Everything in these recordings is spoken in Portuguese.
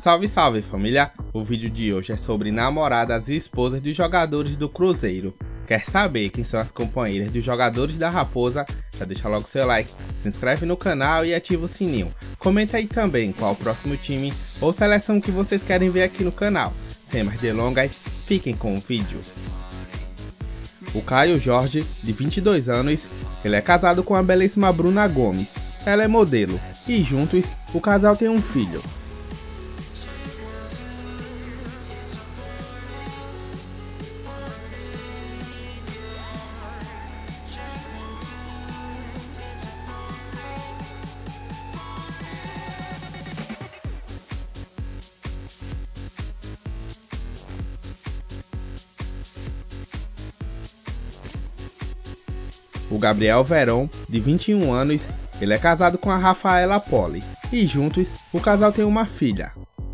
Salve, salve família! O vídeo de hoje é sobre namoradas e esposas dos jogadores do Cruzeiro. Quer saber quem são as companheiras dos jogadores da Raposa? Já deixa logo seu like, se inscreve no canal e ativa o sininho. Comenta aí também qual o próximo time ou seleção que vocês querem ver aqui no canal. Sem mais delongas, fiquem com o vídeo. O Caio Jorge, de 22 anos, ele é casado com a belíssima Bruna Gomes. Ela é modelo e juntos o casal tem um filho. O Gabriel Veron, de 21 anos, ele é casado com a Rafaela Poli e juntos o casal tem uma filha.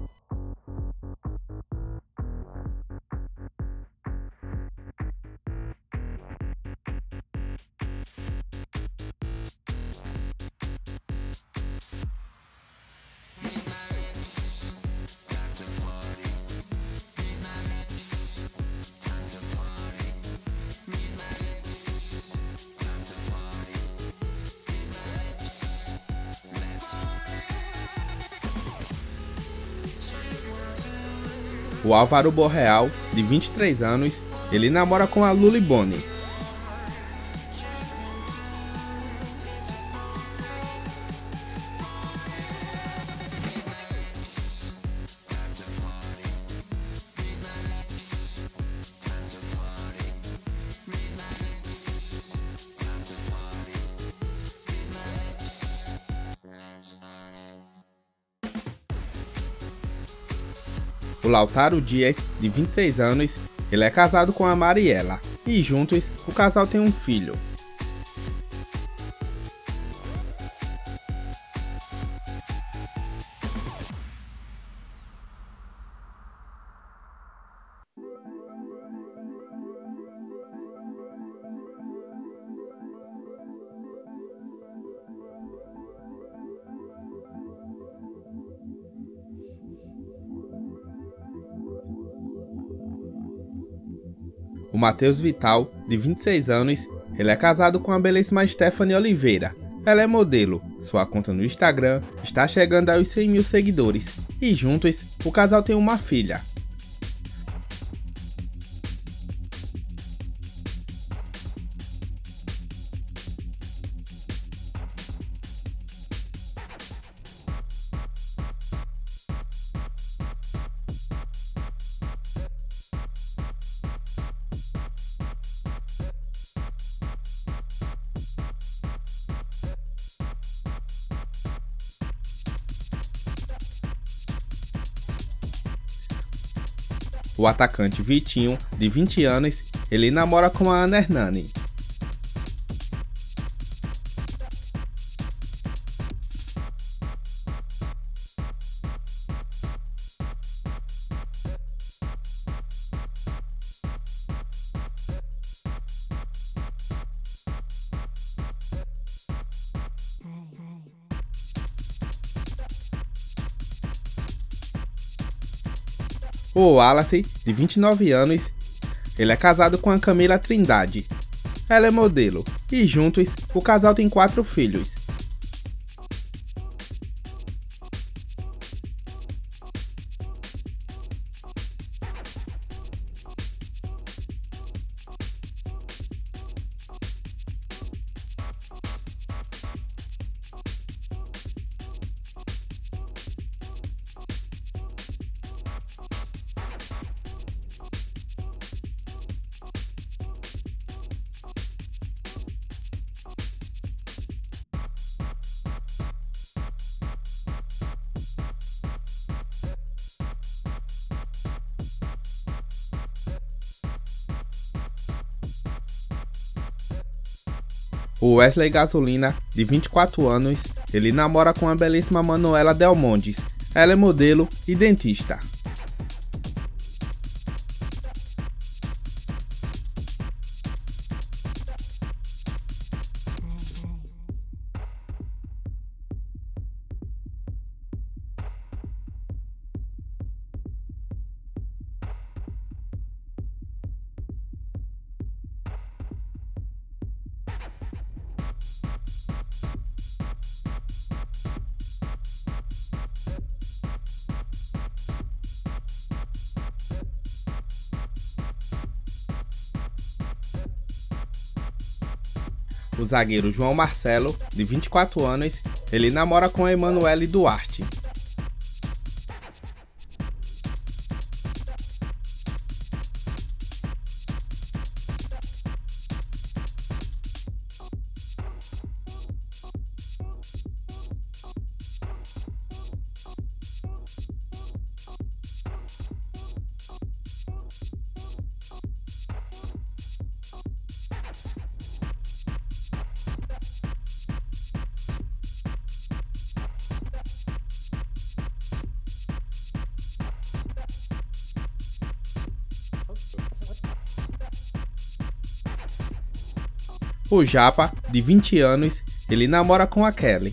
O Álvaro Borreal, de 23 anos, ele namora com a Luli Boni. O Lautaro Dias, de 26 anos, ele é casado com a Mariela e juntos o casal tem um filho. O Matheus Vital, de 26 anos, ele é casado com a belíssima Stephanie Oliveira. Ela é modelo, sua conta no Instagram está chegando aos 100 mil seguidores e juntos o casal tem uma filha. O atacante Vitinho, de 20 anos, ele namora com a Ana Hernani. O Wallace, de 29 anos, ele é casado com a Camila Trindade. Ela é modelo e juntos o casal tem 4 filhos. O Wesley Gasolina, de 24 anos, ele namora com a belíssima Manuela Del Mondes. Ela é modelo e dentista. O zagueiro João Marcelo, de 24 anos, ele namora com a Emanuele Duarte. O Japa, de 20 anos, ele namora com a Kelly.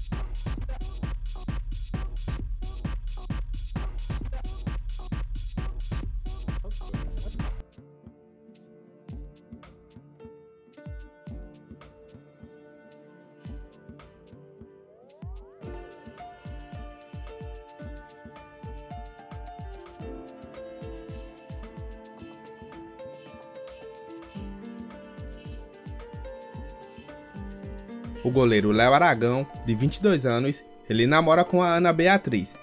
O goleiro Léo Aragão, de 22 anos, ele namora com a Ana Beatriz.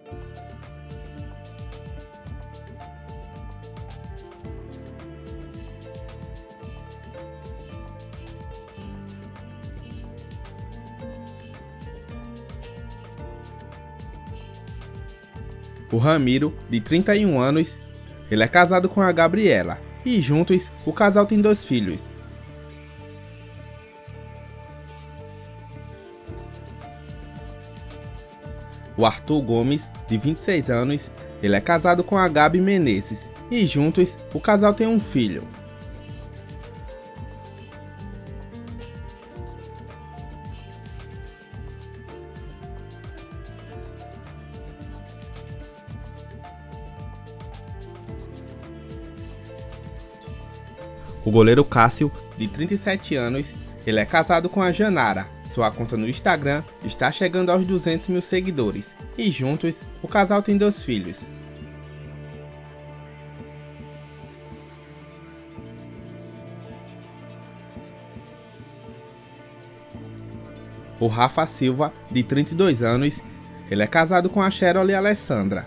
O Ramiro, de 31 anos, ele é casado com a Gabriela e juntos o casal tem 2 filhos. O Arthur Gomes, de 26 anos, ele é casado com a Gabi Menezes e juntos o casal tem um filho. O goleiro Cássio, de 37 anos, ele é casado com a Janara. Sua conta no Instagram está chegando aos 200 mil seguidores e juntos o casal tem 2 filhos. O Rafa Silva, de 32 anos, ele é casado com a Cheryl e Alessandra.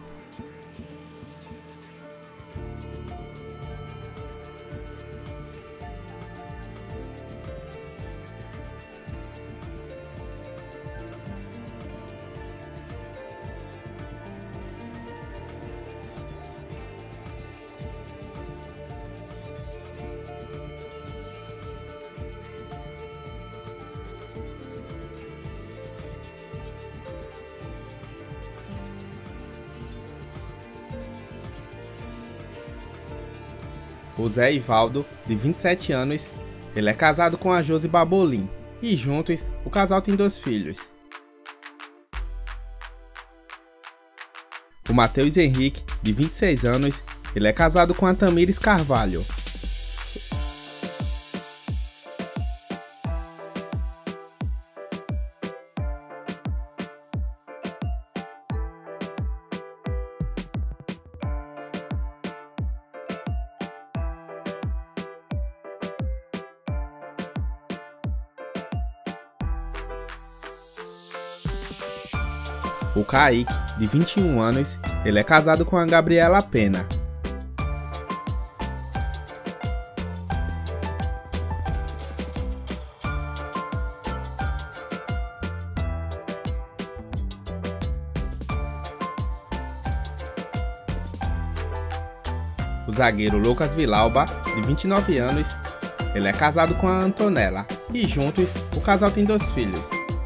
O Zé Ivaldo, de 27 anos, ele é casado com a Josi Babolim e juntos o casal tem 2 filhos. O Matheus Henrique, de 26 anos, ele é casado com a Tamires Carvalho. O Kaique, de 21 anos, ele é casado com a Gabriela Pena. O zagueiro Lucas Vilauba, de 29 anos, ele é casado com a Antonella e juntos o casal tem 2 filhos.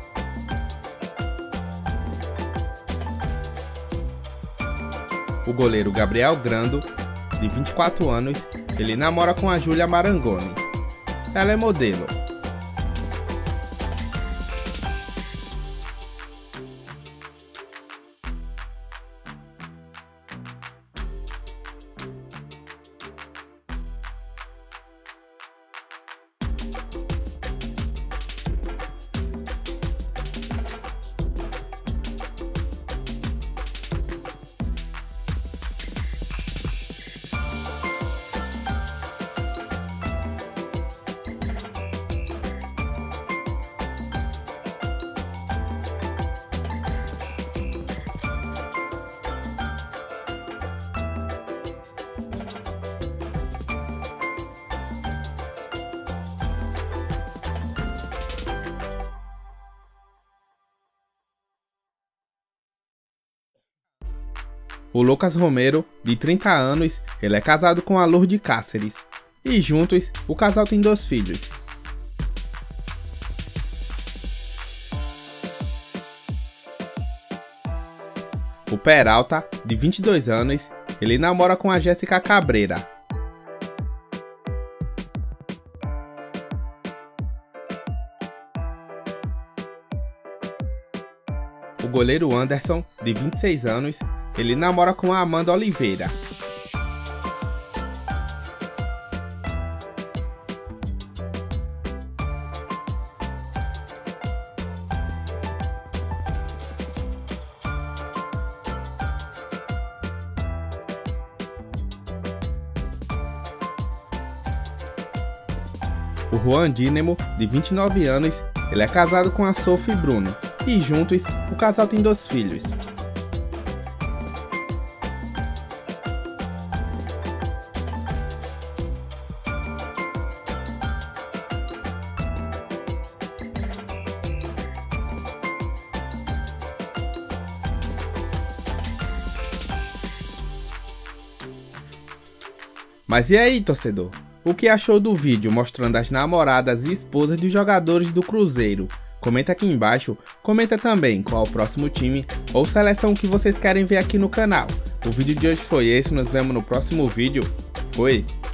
O goleiro Gabriel Grando, de 24 anos, ele namora com a Júlia Marangoni. Ela é modelo. o Lucas Romero, de 30 anos, ele é casado com a Lourdes Cáceres. E juntos, o casal tem 2 filhos. O Peralta, de 22 anos, ele namora com a Jéssica Cabreira. O goleiro Anderson, de 26 anos, ele namora com a Amanda Oliveira. O Juan Dínamo, de 29 anos, ele é casado com a Sophie Bruno. E juntos, o casal tem 2 filhos. Mas e aí, torcedor? O que achou do vídeo mostrando as namoradas e esposas dos jogadores do Cruzeiro? Comenta aqui embaixo, comenta também qual o próximo time ou seleção que vocês querem ver aqui no canal. O vídeo de hoje foi esse, nos vemos no próximo vídeo. Fui!